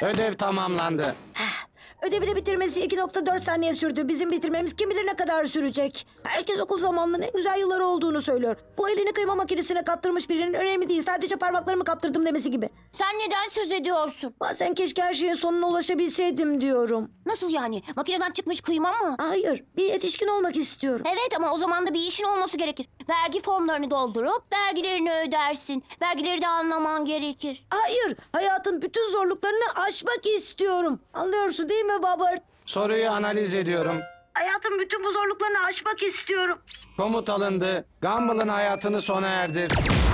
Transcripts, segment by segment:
Ödev tamamlandı. Ödevini bitirmesi 2,4 saniye sürdü. Bizim bitirmemiz kim bilir ne kadar sürecek. Herkes okul zamanının en güzel yılları olduğunu söylüyor. Bu elini kıyma makinesine kaptırmış birinin önemli değil. Sadece parmaklarımı kaptırdım demesi gibi. Sen neden söz ediyorsun? Bazen keşke her şeyin sonuna ulaşabilseydim diyorum. Nasıl yani? Makineden çıkmış kıyma mı? Hayır, bir yetişkin olmak istiyorum. Evet ama o zaman da bir işin olması gerekir. Vergi formlarını doldurup vergilerini ödersin. Vergileri de anlaman gerekir. Hayır, hayatın bütün zorluklarını aşmak istiyorum. Anlıyorsun değil mi Babert? Soruyu analiz ediyorum. Hayatın bütün bu zorluklarını aşmak istiyorum. Komut alındı. Gumball'ın hayatını sona erdir.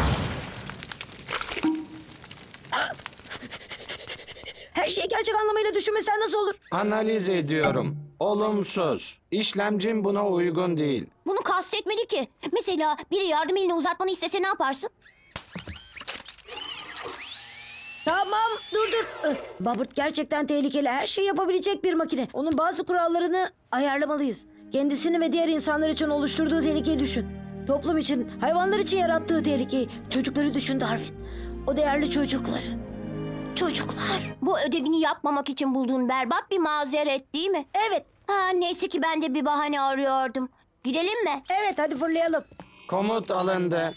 Her şeyi gerçek anlamıyla düşünmesen nasıl olur? Analiz ediyorum. Olumsuz. İşlemcim buna uygun değil. Bunu kastetmedi ki. Mesela biri yardım elini uzatmanı istese ne yaparsın? Tamam, dur. Babert gerçekten tehlikeli. Her şeyi yapabilecek bir makine. Onun bazı kurallarını ayarlamalıyız. Kendisini ve diğer insanlar için oluşturduğu tehlikeyi düşün. Toplum için, hayvanlar için yarattığı tehlikeyi. Çocukları düşün Darwin. O değerli çocukları. Çocuklar. Bu ödevini yapmamak için bulduğun berbat bir mazeret değil mi? Evet, Neyse ki ben de bir bahane arıyordum. Gidelim mi? evet hadi fırlayalım. Komut alındı.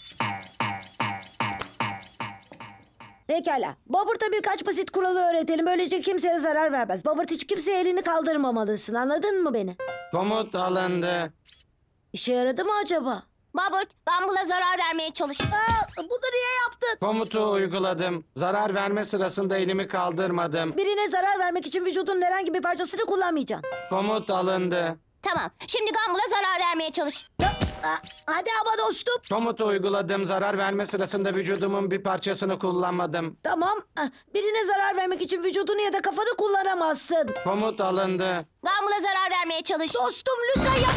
Pekala. Babert'a birkaç basit kuralı öğretelim. Böylece kimseye zarar vermez. Babert hiç kimseye elini kaldırmamalısın. Anladın mı beni? Komut alındı. İşe yaradı mı acaba? Babert, Gumball'a zarar vermeye çalış. Bunu niye yaptın? Komutu uyguladım. Zarar verme sırasında elimi kaldırmadım. Birine zarar vermek için vücudunun herhangi bir parçasını kullanmayacaksın. Komut alındı. Tamam, şimdi Gumball'a zarar vermeye çalış. Hadi ama dostum. Komutu uyguladım. Zarar verme sırasında vücudumun bir parçasını kullanmadım. Tamam. Birine zarar vermek için vücudunu ya da kafanı kullanamazsın. Komut alındı. Gumball'a zarar vermeye çalış. Dostum lütfen yap.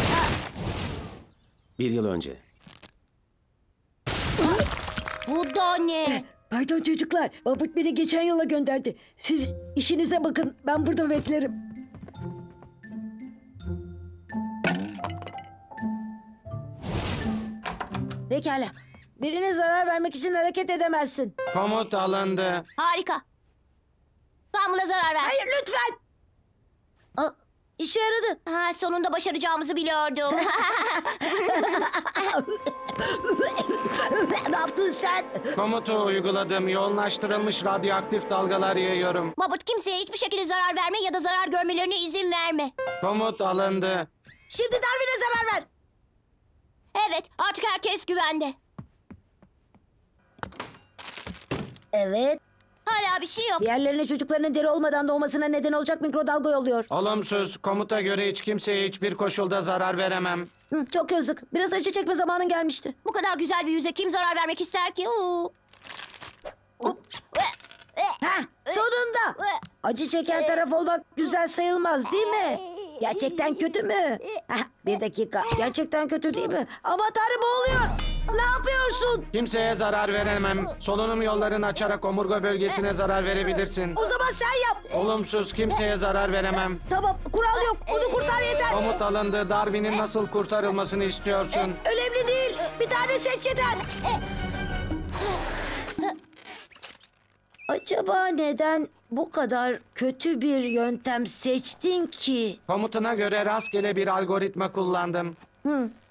1 yıl önce. Bu da ne? Pardon çocuklar. Babert beni geçen yola gönderdi. Siz işinize bakın. Ben burada beklerim. Pekala. Birine zarar vermek için hareket edemezsin. Komut alındı. Harika. Gumball'a zarar ver. Hayır lütfen. İşe yaradı. Sonunda başaracağımızı biliyordum. Ne yaptın sen? Komutu uyguladım. Yoğunlaştırılmış radyoaktif dalgalar yayıyorum. Babert, kimseye hiçbir şekilde zarar verme ya da zarar görmelerine izin verme. Komut alındı. Şimdi Darwin'e zarar ver. Evet, artık herkes güvende. Evet. Hala bir şey yok. Diğerlerine çocuklarının deri olmadan doğmasına neden olacak mikrodalga yolluyor. Olumsuz. Komuta göre hiç kimseye hiçbir koşulda zarar veremem. Çok yazık. Biraz acı çekme zamanın gelmişti. Bu kadar güzel bir yüze kim zarar vermek ister ki? Sonunda. Acı çeken taraf olmak güzel sayılmaz değil mi? Gerçekten kötü mü? Bir dakika. Gerçekten kötü değil mi? Ama Tanrı boğuluyor. Ne yapıyorsun? Kimseye zarar veremem. Solunum yollarını açarak omurga bölgesine zarar verebilirsin. O zaman sen yap. Olumsuz. Kimseye zarar veremem. Tamam. Kural yok. Onu kurtar yeter. Komut alındı. Darwin'in nasıl kurtarılmasını istiyorsun? Önemli değil. Bir tane seç yeter. Acaba neden bu kadar kötü bir yöntem seçtin ki? Komutuna göre rastgele bir algoritma kullandım.